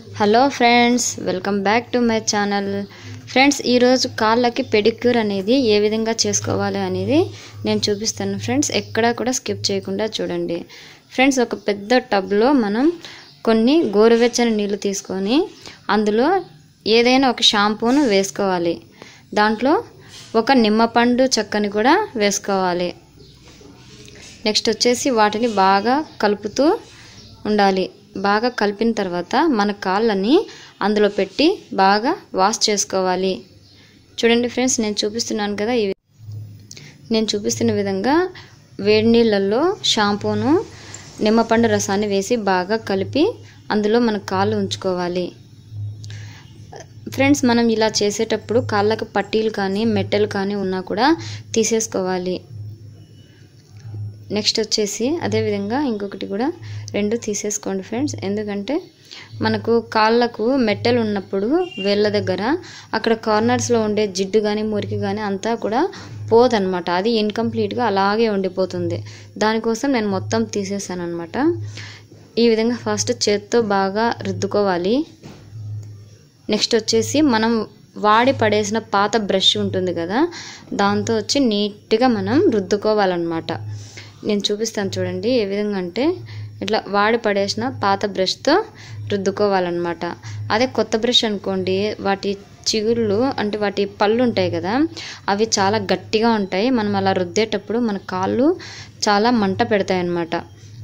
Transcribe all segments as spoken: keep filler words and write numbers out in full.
Hello friends, welcome back to my channel. Friends, ఈరోజు కాళ్ళకి pedicure అనేది ఏ విధంగా చేసుకోవాలి అనేది నేను చూపిస్తాను. ఫ్రెండ్స్, ఎక్కడా కూడా స్కిప్ చేయకుండా చూడండి. ఫ్రెండ్స్, ఒక పెద్ద టబ్లో మనం కొన్ని గోరువెచ్చని నీళ్ళు తీసుకొని అందులో ఏదైనా ఒక షాంపూను వేసుకోవాలి. దాంట్లో ఒక నిమ్మపండు చెక్కని కూడా వేసుకోవాలి. నెక్స్ట్ వచ్చేసి వాటిని బాగా కలుపుతూ ఉండాలి. బాగా కలిపిన తర్వాత మన కాళ్ళని అందులో పెట్టి బాగా వాష్ చేసుకోవాలి. చూడండి ఫ్రెండ్స్, నేను చూపిస్తున్నాను కదా, ఇవి నేను చూపిస్తున్న విధంగా వేడి నీళ్ళల్లో షాంపూను నిమ్మపండు రసాన్ని వేసి బాగా కలిపి అందులో మన కాళ్ళు ఉంచుకోవాలి. ఫ్రెండ్స్, మనం ఇలా చేసేటప్పుడు కాళ్ళకు పట్టీలు కానీ మెట్టెలు కానీ ఉన్నా కూడా తీసేసుకోవాలి. నెక్స్ట్ వచ్చేసి అదేవిధంగా ఇంకొకటి కూడా రెండు తీసేసుకోండి ఫ్రెండ్స్. ఎందుకంటే మనకు కాళ్ళకు మెట్టెలు ఉన్నప్పుడు వేళ్ళ దగ్గర అక్కడ కార్నర్స్లో ఉండే జిడ్డు కానీ మురికి కానీ అంతా కూడా పోదన్నమాట. అది ఇన్కంప్లీట్గా అలాగే ఉండిపోతుంది. దానికోసం నేను మొత్తం తీసేసాను అనమాట. ఈ విధంగా ఫస్ట్ చేత్తో బాగా రుద్దుకోవాలి. నెక్స్ట్ వచ్చేసి మనం వాడి పడేసిన పాత బ్రష్ ఉంటుంది కదా, దాంతో వచ్చి నీట్గా మనం రుద్దుకోవాలన్నమాట. నేను చూపిస్తాను చూడండి ఏ విధంగా అంటే ఇట్లా వాడి పడేసిన పాత బ్రష్తో రుద్దుకోవాలన్నమాట. అదే కొత్త బ్రష్ అనుకోండి, వాటి చిగుళ్ళు అంటే వాటి పళ్ళు ఉంటాయి కదా, అవి చాలా గట్టిగా ఉంటాయి. మనం అలా రుద్దేటప్పుడు మన కాళ్ళు చాలా మంట పెడతాయి అన్నమాట.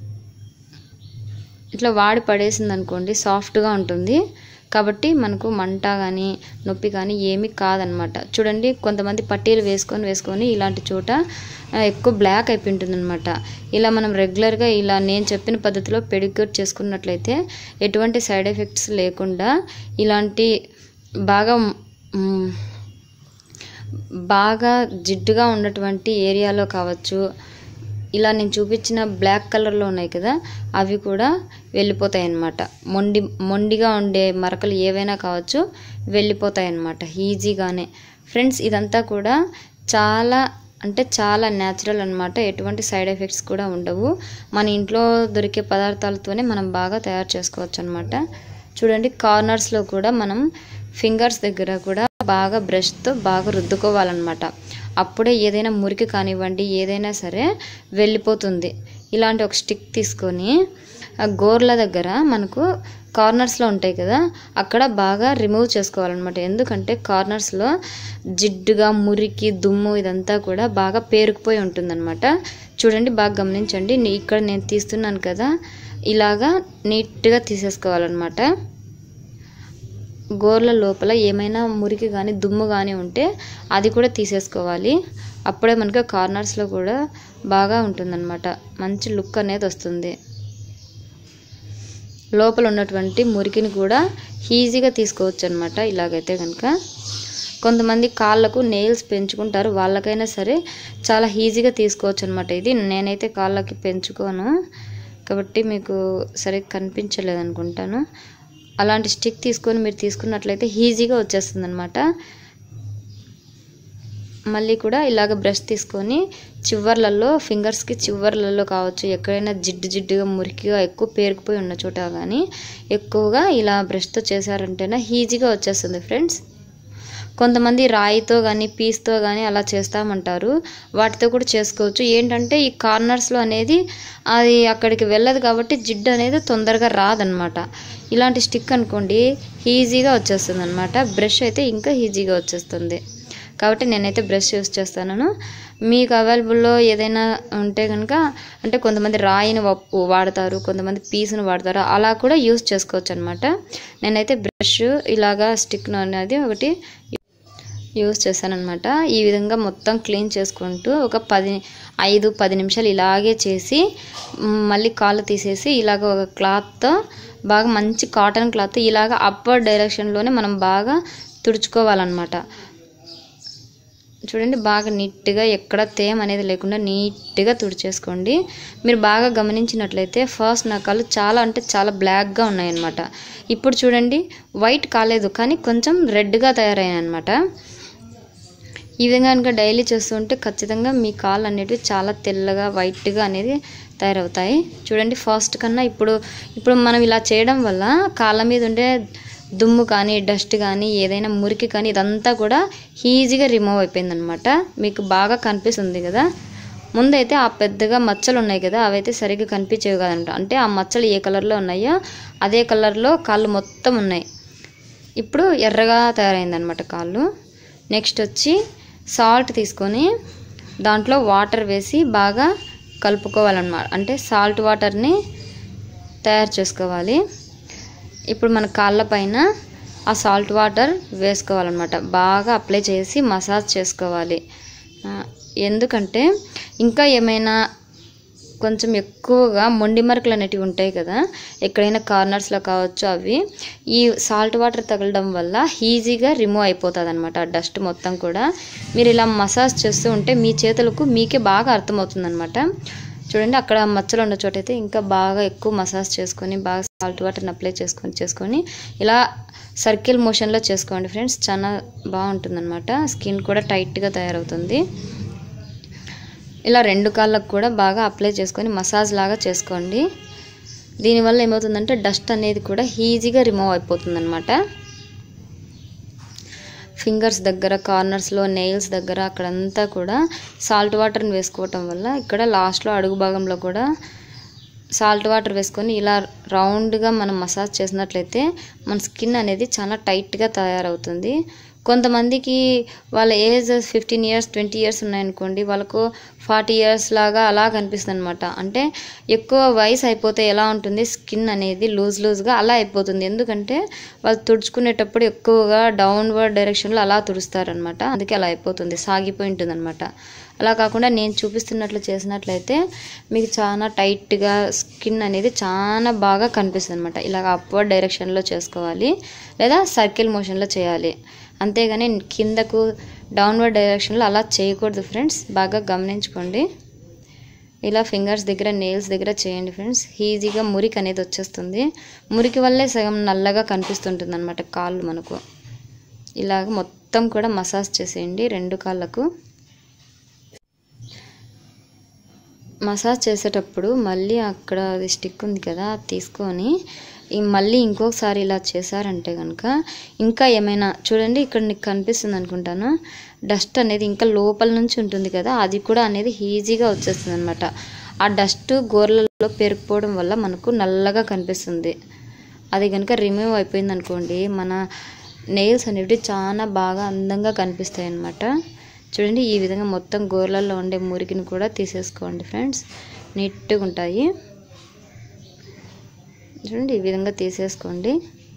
ఇట్లా వాడి పడేసింది అనుకోండి సాఫ్ట్గా ఉంటుంది, కాబట్టి మనకు మంట కానీ నొప్పి కానీ ఏమీ కాదనమాట. చూడండి, కొంతమంది పట్టీలు వేసుకొని వేసుకొని ఇలాంటి చోట ఎక్కువ బ్లాక్ అయిపోయి ఉంటుంది అనమాట. ఇలా మనం రెగ్యులర్గా ఇలా నేను చెప్పిన పద్ధతిలో పెడిక్యూర్ చేసుకున్నట్లయితే ఎటువంటి సైడ్ ఎఫెక్ట్స్ లేకుండా ఇలాంటి బాగా బాగా జిడ్డుగా ఉన్నటువంటి ఏరియాలో కావచ్చు, ఇలా నేను చూపించిన బ్లాక్ కలర్లో ఉన్నాయి కదా, అవి కూడా వెళ్ళిపోతాయి అన్నమాట. మొండి మొండిగా ఉండే మరకలు ఏవైనా కావచ్చు, వెళ్ళిపోతాయి అన్నమాట ఈజీగానే. ఫ్రెండ్స్, ఇదంతా కూడా చాలా అంటే చాలా న్యాచురల్ అన్నమాట. ఎటువంటి సైడ్ ఎఫెక్ట్స్ కూడా ఉండవు. మన ఇంట్లో దొరికే పదార్థాలతోనే మనం బాగా తయారు చేసుకోవచ్చు అన్నమాట. చూడండి, కార్నర్స్లో కూడా మనం ఫింగర్స్ దగ్గర కూడా బాగా బ్రష్తో బాగా రుద్దుకోవాలన్నమాట. అప్పుడే ఏదైనా మురికి కానివ్వండి ఏదైనా సరే వెళ్ళిపోతుంది. ఇలాంటి ఒక స్టిక్ తీసుకొని గోర్ల దగ్గర మనకు కార్నర్స్లో ఉంటాయి కదా, అక్కడ బాగా రిమూవ్ చేసుకోవాలన్నమాట. ఎందుకంటే కార్నర్స్లో జిడ్డుగా మురికి దుమ్ము ఇదంతా కూడా బాగా పేరుకుపోయి ఉంటుందన్నమాట. చూడండి, బాగా గమనించండి. ఇక్కడ నేను తీస్తున్నాను కదా, ఇలాగా నీట్గా తీసేసుకోవాలన్నమాట. గోర్ల లోపల ఏమైనా మురికి కానీ దుమ్ము కానీ ఉంటే అది కూడా తీసేసుకోవాలి. అప్పుడే మనకు కార్నర్స్లో కూడా బాగా ఉంటుందన్నమాట. మంచి లుక్ అనేది వస్తుంది. లోపల ఉన్నటువంటి మురికిని కూడా ఈజీగా తీసుకోవచ్చు అనమాట. ఇలాగైతే కనుక కొంతమంది కాళ్ళకు నెయిల్స్ పెంచుకుంటారు, వాళ్ళకైనా సరే చాలా ఈజీగా తీసుకోవచ్చు అనమాట. ఇది నేనైతే కాళ్ళకి పెంచుకోను కాబట్టి మీకు సరిగ్గా కనిపించలేదు అనుకుంటాను. అలాంటి స్టిక్ తీసుకొని మీరు తీసుకున్నట్లయితే ఈజీగా వచ్చేస్తుంది అనమాట. మళ్ళీ కూడా ఇలాగ బ్రష్ తీసుకొని చివర్లలో ఫింగర్స్కి చివర్లలో కావచ్చు, ఎక్కడైనా జిడ్డు జిడ్డుగా మురికిగా ఎక్కువ పేరుకుపోయి ఉన్న చోట కానీ ఎక్కువగా ఇలా బ్రష్తో చేశారంటేనే ఈజీగా వచ్చేస్తుంది ఫ్రెండ్స్. కొంతమంది రాయితో కానీ పీస్తో కానీ అలా చేస్తామంటారు, వాటితో కూడా చేసుకోవచ్చు. ఏంటంటే ఈ కార్నర్స్లో అనేది అది అక్కడికి వెళ్ళదు కాబట్టి జిడ్డు అనేది తొందరగా రాదనమాట. ఇలాంటి స్టిక్ అనుకోండి ఈజీగా వచ్చేస్తుంది అనమాట. బ్రష్ అయితే ఇంకా ఈజీగా వచ్చేస్తుంది. కాబట్టి నేనైతే బ్రష్ యూస్ చేస్తాను. మీకు అవైలబుల్లో ఏదైనా ఉంటే కనుక, అంటే కొంతమంది రాయిని వాడతారు, కొంతమంది పీస్ను వాడతారు, అలా కూడా యూస్ చేసుకోవచ్చు అనమాట. నేనైతే బ్రష్ ఇలాగా స్టిక్ అనేది ఒకటి యూస్ చేశానమాట. ఈ విధంగా మొత్తం క్లీన్ చేసుకుంటూ ఒక పది ఐదు పది నిమిషాలు ఇలాగే చేసి మళ్ళీ కాళ్ళు తీసేసి ఇలాగ ఒక క్లాత్తో బాగా మంచి కాటన్ క్లాత్ ఇలాగ అప్పర్ డైరెక్షన్లోనే మనం బాగా తుడుచుకోవాలన్నమాట. చూడండి, బాగా నీట్గా ఎక్కడ తేమ అనేది లేకుండా నీట్గా తుడిచేసుకోండి. మీరు బాగా గమనించినట్లయితే ఫస్ట్ నా కాళ్ళు చాలా అంటే చాలా బ్లాక్గా ఉన్నాయన్నమాట. ఇప్పుడు చూడండి, వైట్ కాలేదు కానీ కొంచెం రెడ్గా తయారయ్యాయి అనమాట. ఈ విధంగా కనుక డైలీ చేస్తుంటే ఖచ్చితంగా మీ కాళ్ళు అనేటివి చాలా తెల్లగా వైట్గా అనేది తయారవుతాయి. చూడండి ఫాస్ట్ కన్నా ఇప్పుడు ఇప్పుడు మనం ఇలా చేయడం వల్ల కాళ్ళ మీద ఉండే దుమ్ము కానీ డస్ట్ కానీ ఏదైనా మురికి కానీ ఇదంతా కూడా ఈజీగా రిమూవ్ అయిపోయిందనమాట. మీకు బాగా కనిపిస్తుంది కదా. ముందైతే ఆ పెద్దగా మచ్చలు ఉన్నాయి కదా, అవైతే సరిగ్గా కనిపించేవి కాదంట. అంటే ఆ మచ్చలు ఏ కలర్లో ఉన్నాయో అదే కలర్లో కాళ్ళు మొత్తం ఉన్నాయి. ఇప్పుడు ఎర్రగా తయారైందనమాట కాళ్ళు. నెక్స్ట్ వచ్చి సాల్ట్ తీసుకొని దాంట్లో వాటర్ వేసి బాగా కలుపుకోవాలన్నమాట. అంటే సాల్ట్ వాటర్ని తయారు చేసుకోవాలి. ఇప్పుడు మన కాళ్ళ పైన ఆ సాల్ట్ వాటర్ వేసుకోవాలన్నమాట. బాగా అప్లై చేసి మసాజ్ చేసుకోవాలి. ఎందుకంటే ఇంకా ఏమైనా కొంచెం ఎక్కువగా మొండి మరకలు అనేటివి ఉంటాయి కదా, ఎక్కడైనా కార్నర్స్లో కావచ్చు, అవి ఈ సాల్ట్ వాటర్ తగలడం వల్ల ఈజీగా రిమూవ్ అయిపోతుంది అనమాట. ఆ డస్ట్ మొత్తం కూడా మీరు ఇలా మసాజ్ చేస్తూ ఉంటే మీ చేతులకు మీకే బాగా అర్థమవుతుంది అనమాట. చూడండి అక్కడ మచ్చలు ఉన్న చోట అయితే ఇంకా బాగా ఎక్కువ మసాజ్ చేసుకొని బాగా సాల్ట్ వాటర్ని అప్లై చేసుకొని చేసుకొని ఇలా సర్కిల్ మోషన్లో చేసుకోండి ఫ్రెండ్స్. చాలా బాగుంటుంది అనమాట. స్కిన్ కూడా టైట్గా తయారవుతుంది. ఇలా రెండు కాళ్ళకు కూడా బాగా అప్లై చేసుకొని మసాజ్ లాగా చేసుకోండి. దీనివల్ల ఏమవుతుందంటే డస్ట్ అనేది కూడా ఈజీగా రిమూవ్ అయిపోతుంది అనమాట. ఫింగర్స్ దగ్గర, కార్నర్స్లో, నెయిల్స్ దగ్గర అక్కడంతా కూడా సాల్ట్ వాటర్ని వేసుకోవటం వల్ల ఇక్కడ లాస్ట్లో అడుగు భాగంలో కూడా సాల్ట్ వాటర్ వేసుకొని ఇలా రౌండ్గా మనం మసాజ్ చేసినట్లయితే మన స్కిన్ అనేది చాలా టైట్గా తయారవుతుంది. కొంతమందికి వాళ్ళ age fifteen years twenty years ఉన్నాయనుకోండి, వాళ్ళకు ఫార్టీ ఇయర్స్ లాగా అలా కనిపిస్తుంది అనమాట. అంటే ఎక్కువ వయసు అయిపోతే ఎలా ఉంటుంది స్కిన్ అనేది లూజ్ లూజ్గా అలా అయిపోతుంది. ఎందుకంటే వాళ్ళు తుడుచుకునేటప్పుడు ఎక్కువగా డౌన్వర్డ్ డైరెక్షన్లో అలా తుడుస్తారనమాట. అందుకే అలా అయిపోతుంది, సాగిపోయి ఉంటుంది అనమాట. అలా కాకుండా నేను చూపిస్తున్నట్లు చేసినట్లయితే మీకు చాలా టైట్గా స్కిన్ అనేది చాలా బాగా కనిపిస్తుంది అనమాట. ఇలాగ అప్వర్డ్ డైరెక్షన్లో చేసుకోవాలి లేదా సర్కిల్ మోషన్లో చేయాలి. అంతేగాని కిందకు డౌన్వర్డ్ డైరెక్షన్లో అలా చేయకూడదు ఫ్రెండ్స్. బాగా గమనించుకోండి. ఇలా ఫింగర్స్ దగ్గర, నెయిల్స్ దగ్గర చేయండి ఫ్రెండ్స్. ఈజీగా మురికి అనేది వచ్చేస్తుంది. మురికి వల్లే సగం నల్లగా కనిపిస్తుంటుంది అనమాట కాళ్ళు మనకు. ఇలాగ మొత్తం కూడా మసాజ్ చేసేయండి రెండు కాళ్ళకు. మసాజ్ చేసేటప్పుడు మళ్ళీ అక్కడ అది స్టిక్ ఉంది కదా, తీసుకొని మళ్ళీ ఇంకొకసారి ఇలా చేశారంటే కనుక ఇంకా ఏమైనా చూడండి ఇక్కడ నీకు కనిపిస్తుంది అనుకుంటాను, డస్ట్ అనేది ఇంకా లోపల నుంచి ఉంటుంది కదా, అది కూడా అనేది ఈజీగా వచ్చేస్తుంది అనమాట. ఆ డస్ట్ గోర్లలో పేరుకుపోవడం వల్ల మనకు నల్లగా కనిపిస్తుంది. అది కనుక రిమూవ్ అయిపోయింది అనుకోండి, మన నెయిల్స్ అనేవి చాలా బాగా అందంగా కనిపిస్తాయి అన్నమాట. చూడండి ఈ విధంగా మొత్తం గోర్లలో ఉండే మురికిని కూడా తీసేసుకోండి ఫ్రెండ్స్. నీట్గా ఉంటాయి. చూడండి ఈ విధంగా తీసేసుకోండి.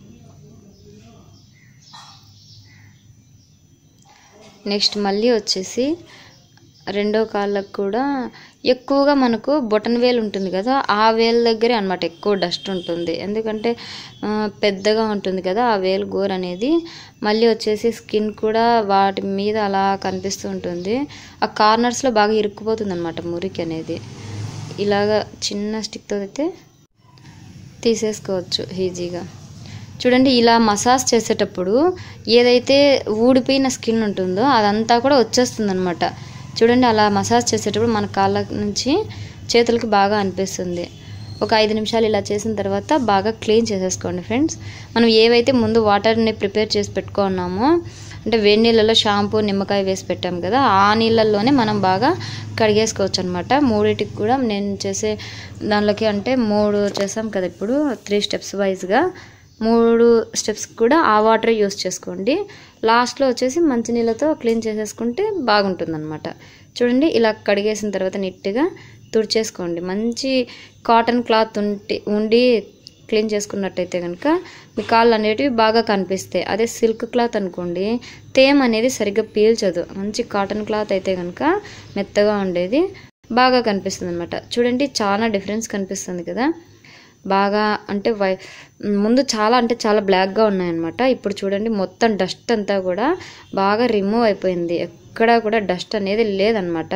నెక్స్ట్ మళ్ళీ వచ్చేసి రెండో కాళ్ళకు కూడా ఎక్కువగా మనకు బొటన్ వేలు ఉంటుంది కదా, ఆ వేలు దగ్గరే అనమాట ఎక్కువ డస్ట్ ఉంటుంది. ఎందుకంటే పెద్దగా ఉంటుంది కదా ఆ వేలు గోర్ అనేది. మళ్ళీ వచ్చేసి స్కిన్ కూడా వాటి మీద అలా కనిపిస్తూ ఉంటుంది. ఆ కార్నర్స్లో బాగా ఇరుక్కుపోతుంది అనమాట మురికి అనేది. ఇలాగ చిన్న స్టిక్తో అయితే తీసేసుకోవచ్చు ఈజీగా. చూడండి ఇలా మసాజ్ చేసేటప్పుడు ఏదైతే ఊడిపోయిన స్కిన్ ఉంటుందో అదంతా కూడా వచ్చేస్తుంది అనమాట. చూడండి అలా మసాజ్ చేసేటప్పుడు మన కాళ్ళ నుంచి చేతులకి బాగా అనిపిస్తుంది. ఒక ఐదు నిమిషాలు ఇలా చేసిన తర్వాత బాగా క్లీన్ చేసేసుకోండి ఫ్రెండ్స్. మనం ఏవైతే ముందు వాటర్ని ప్రిపేర్ చేసి పెట్టుకున్నామో, అంటే వేడి నీళ్ళలో షాంపూ, నిమ్మకాయ వేసి పెట్టాం కదా, ఆ నీళ్ళల్లోనే మనం బాగా కడిగేసుకోవచ్చు అనమాట. మూడింటికి కూడా నేను చేసే దానిలోకి అంటే మూడు చేసాం కదా, ఇప్పుడు త్రీ స్టెప్స్ వైజ్గా మూడు స్టెప్స్ కూడా ఆ వాటర్ యూస్ చేసుకోండి. లాస్ట్లో వచ్చేసి మంచినీళ్ళతో క్లీన్ చేసేసుకుంటే బాగుంటుంది అనమాట. చూడండి ఇలా కడిగేసిన తర్వాత నీట్గా తుడిచేసుకోండి. మంచి కాటన్ క్లాత్ ఉండి ఉండి క్లీన్ చేసుకున్నట్టయితే కనుక మీ కాళ్ళు అనేటివి బాగా కనిపిస్తాయి. అదే సిల్క్ క్లాత్ అనుకోండి తేమ అనేది సరిగ్గా పీల్చదు. మంచి కాటన్ క్లాత్ అయితే కనుక మెత్తగా ఉండేది బాగా కనిపిస్తుంది అనమాట. చూడండి చాలా డిఫరెన్స్ కనిపిస్తుంది కదా. బాగా అంటే వై ముందు చాలా అంటే చాలా బ్లాక్గా ఉన్నాయన్నమాట. ఇప్పుడు చూడండి మొత్తం డస్ట్ అంతా కూడా బాగా రిమూవ్ అయిపోయింది. ఎక్కడా కూడా డస్ట్ అనేది లేదనమాట.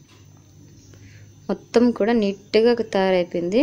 మొత్తం కూడా నీట్గా తయారైపోయింది.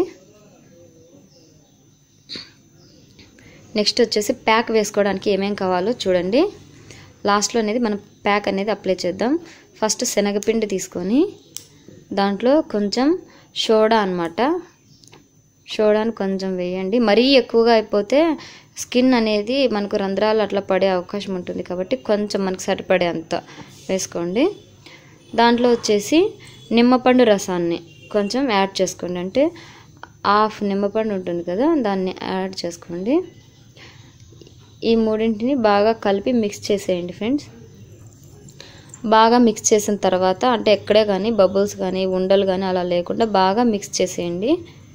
నెక్స్ట్ వచ్చేసి ప్యాక్ వేసుకోవడానికి ఏమేం కావాలో చూడండి. లాస్ట్లో అనేది మనం ప్యాక్ అనేది అప్లై చేద్దాం. ఫస్ట్ శనగపిండి తీసుకొని దాంట్లో కొంచెం సోడా అన్నమాట. సోడాని కొంచెం వేయండి. మరీ ఎక్కువగా అయిపోతే స్కిన్ అనేది మనకు రంధ్రాలు అట్లా పడే అవకాశం ఉంటుంది కాబట్టి కొంచెం మనకు సరిపడే అంత వేసుకోండి. దాంట్లో వచ్చేసి నిమ్మపండు రసాన్ని కొంచెం యాడ్ చేసుకోండి. అంటే హాఫ్ నిమ్మపండు ఉంటుంది కదా, దాన్ని యాడ్ చేసుకోండి. ఈ మూడింటిని బాగా కలిపి మిక్స్ చేసేయండి ఫ్రెండ్స్. బాగా మిక్స్ చేసిన తర్వాత అంటే ఎక్కడే కానీ బబుల్స్ కానీ ఉండలు కానీ అలా లేకుండా బాగా మిక్స్ చేసేయండి.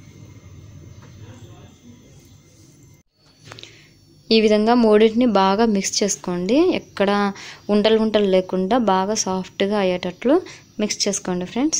ఈ విధంగా మూడింటిని బాగా మిక్స్ చేసుకోండి. ఎక్కడ ఉండలు ఉండలు లేకుండా బాగా సాఫ్ట్గా అయ్యేటట్లు మిక్స్ చేసుకోండి ఫ్రెండ్స్.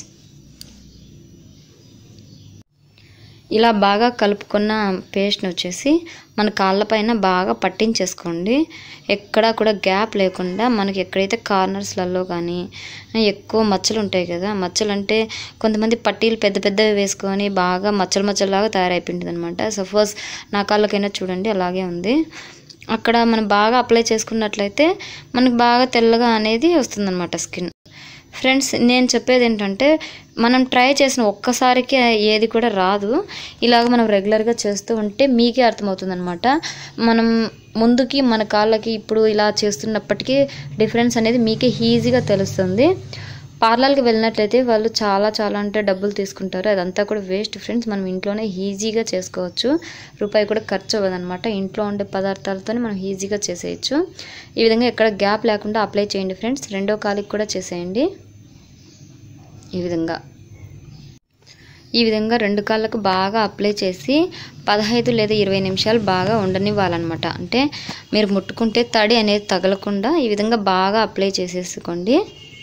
ఇలా బాగా కలుపుకున్న పేస్ట్ని వచ్చేసి మన కాళ్ళపైన బాగా పట్టించేసుకోండి. ఎక్కడా కూడా గ్యాప్ లేకుండా మనకి ఎక్కడైతే కార్నర్స్లలో కానీ ఎక్కువ మచ్చలు ఉంటాయి కదా, మచ్చలు అంటే కొంతమంది పట్టీలు పెద్ద పెద్దవి వేసుకొని బాగా మచ్చలు మచ్చలాగా తయారైపోయింది అనమాట. సపోజ్ నా కాళ్ళకైనా చూడండి అలాగే ఉంది. అక్కడ మనం బాగా అప్లై చేసుకున్నట్లయితే మనకు బాగా తెల్లగా అనేది వస్తుందన్నమాట స్కిన్. ఫ్రెండ్స్ నేను చెప్పేది ఏంటంటే మనం ట్రై చేసిన ఒక్కసారికి ఏది కూడా రాదు. ఇలాగ మనం రెగ్యులర్గా చేస్తూ ఉంటే మీకే అర్థమవుతుంది అనమాట. మనం ముందుకి మన కాళ్ళకి ఇప్పుడు ఇలా చేస్తున్నప్పటికీ డిఫరెన్స్ అనేది మీకే ఈజీగా తెలుస్తుంది. పార్లర్కి వెళ్ళినట్లయితే వాళ్ళు చాలా చాలా అంటే డబ్బులు తీసుకుంటారు. అదంతా కూడా వేస్ట్ ఫ్రెండ్స్. మనం ఇంట్లోనే ఈజీగా చేసుకోవచ్చు. రూపాయి కూడా ఖర్చు అవ్వదన్నమాట. ఇంట్లో ఉండే పదార్థాలతోనే మనం ఈజీగా చేసేయచ్చు. ఈ విధంగా ఎక్కడ గ్యాప్ లేకుండా అప్లై చేయండి ఫ్రెండ్స్. రెండో కాలికి కూడా చేసేయండి. ఈ విధంగా ఈ విధంగా రెండు కాళ్ళకు బాగా అప్లై చేసి పదహైదు లేదా ఇరవై నిమిషాలు బాగా ఉండనివ్వాలన్నమాట. అంటే మీరు ముట్టుకుంటే తడి అనేది తగలకుండా ఈ విధంగా బాగా అప్లై చేసేసుకోండి.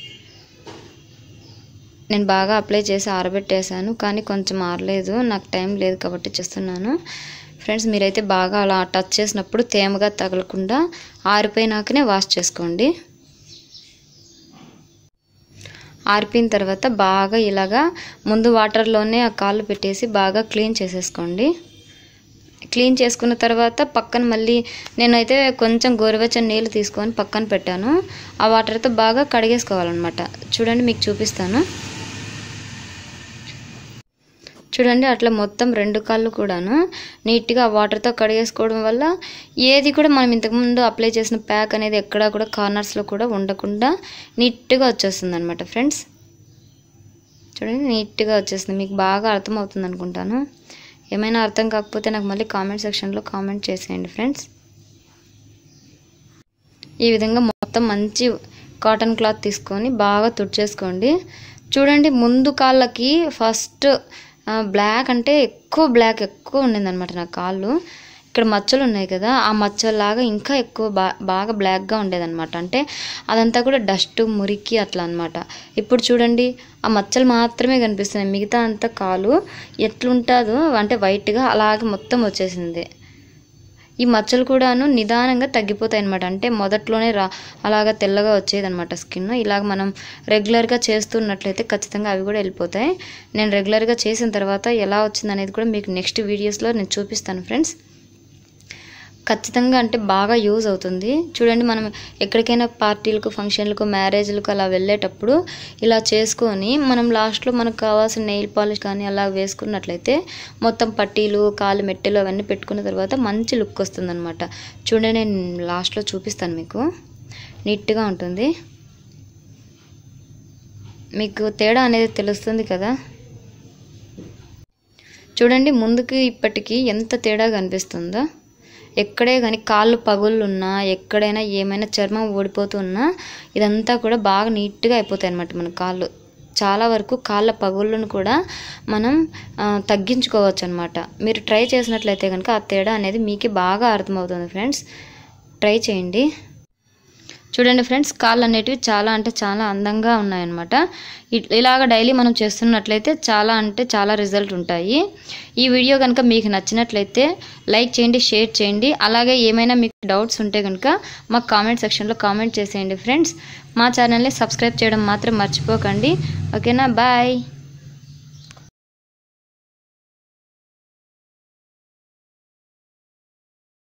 నేను బాగా అప్లై చేసి ఆరబెట్టేశాను, కానీ కొంచెం ఆరలేదు, నాకు టైం లేదు కాబట్టి చేస్తున్నాను ఫ్రెండ్స్. మీరైతే బాగా అలా టచ్ చేసినప్పుడు తేమగా తగలకుండా ఆరిపోయినాకనే వాష్ చేసుకోండి. ఆరిపోయిన తర్వాత బాగా ఇలాగా ముందు వాటర్లోనే ఆ కాళ్ళు పెట్టేసి బాగా క్లీన్ చేసేసుకోండి. క్లీన్ చేసుకున్న తర్వాత పక్కన మళ్ళీ నేనైతే కొంచెం గోరువెచ్చని నీళ్ళు తీసుకొని పక్కన పెట్టాను. ఆ వాటర్తో బాగా కడిగేసుకోవాలన్నమాట. చూడండి మీకు చూపిస్తాను. చూడండి అట్లా మొత్తం రెండు కాళ్ళు కూడాను నీట్గా వాటర్తో కడిగేసుకోవడం వల్ల ఏది కూడా మనం ఇంతకుముందు అప్లై చేసిన ప్యాక్ అనేది ఎక్కడా కూడా కార్నర్స్లో కూడా ఉండకుండా నీట్గా వచ్చేస్తుంది అనమాట ఫ్రెండ్స్. చూడండి నీట్గా వచ్చేస్తుంది. మీకు బాగా అర్థమవుతుంది అనుకుంటాను. ఏమైనా అర్థం కాకపోతే నాకు మళ్ళీ కామెంట్ సెక్షన్లో కామెంట్ చేసేయండి ఫ్రెండ్స్. ఈ విధంగా మొత్తం మంచి కాటన్ క్లాత్ తీసుకొని బాగా తుడిచేసుకోండి. చూడండి ముందు కాళ్ళకి ఫస్ట్ బ్లాక్ అంటే ఎక్కువ బ్లాక్ ఎక్కువ ఉండిందనమాట నా కాళ్ళు. ఇక్కడ మచ్చలు ఉన్నాయి కదా, ఆ మచ్చలాగా ఇంకా ఎక్కువ బా బాగా బ్లాక్గా ఉండేదన్నమాట. అంటే అదంతా కూడా డస్ట్ మురికి అట్లా అనమాట. ఇప్పుడు చూడండి ఆ మచ్చలు మాత్రమే కనిపిస్తున్నాయి. మిగతా అంతా కాలు ఎట్లుంటుందో అంటే వైట్గా అలాగే మొత్తం వచ్చేసింది. ఈ మచ్చలు కూడాను నిదానంగా తగ్గిపోతాయి అనమాట. అంటే మొదట్లోనే రా అలాగా తెల్లగా వచ్చేదనమాట స్కిన్. ఇలాగ మనం రెగ్యులర్గా చేస్తున్నట్లయితే ఖచ్చితంగా అవి కూడా వెళ్ళిపోతాయి. నేను రెగ్యులర్గా చేసిన తర్వాత ఎలా వచ్చింది అనేది కూడా మీకు నెక్స్ట్ వీడియోస్లో నేను చూపిస్తాను ఫ్రెండ్స్. ఖచ్చితంగా అంటే బాగా యూజ్ అవుతుంది. చూడండి మనం ఎక్కడికైనా పార్టీలకు ఫంక్షన్లకు మ్యారేజ్లకు అలా వెళ్ళేటప్పుడు ఇలా చేసుకొని మనం లాస్ట్లో మనకు కావాల్సిన నెయిల్ పాలిష్ కానీ అలా వేసుకున్నట్లయితే మొత్తం పట్టీలు కాలు మెట్టెలు అవన్నీ పెట్టుకున్న తర్వాత మంచి లుక్ వస్తుంది అనమాట. చూడండి నేను లాస్ట్లో చూపిస్తాను మీకు. నీట్గా ఉంటుంది. మీకు తేడా అనేది తెలుస్తుంది కదా. చూడండి ముందుకి ఇప్పటికీ ఎంత తేడా కనిపిస్తుందో. ఎక్కడే కానీ కాళ్ళు పగుళ్ళున్నా ఎక్కడైనా ఏమైనా చర్మం ఓడిపోతున్నా ఇదంతా కూడా బాగా నీట్గా అయిపోతాయి అన్నమాట. మన కాళ్ళు చాలా వరకు కాళ్ళ పగుళ్ళను కూడా మనం తగ్గించుకోవచ్చు అనమాట. మీరు ట్రై చేసినట్లయితే కనుక ఆ తేడా అనేది మీకే బాగా అర్థమవుతుంది ఫ్రెండ్స్. ట్రై చేయండి. చూడండి ఫ్రెండ్స్ కాళ్ళు అనేటివి చాలా అంటే చాలా అందంగా ఉన్నాయన్నమాట. ఇలాగ డైలీ మనం చేస్తున్నట్లయితే చాలా అంటే చాలా రిజల్ట్ ఉంటాయి. ఈ వీడియో కనుక మీకు నచ్చినట్లయితే లైక్ చేయండి, షేర్ చేయండి. అలాగే ఏమైనా మీకు డౌట్స్ ఉంటే కనుక మాకు కామెంట్ సెక్షన్లో కామెంట్ చేసేయండి ఫ్రెండ్స్. మా ఛానల్ని సబ్స్క్రైబ్ చేయడం మాత్రం మర్చిపోకండి. ఓకేనా, బాయ్.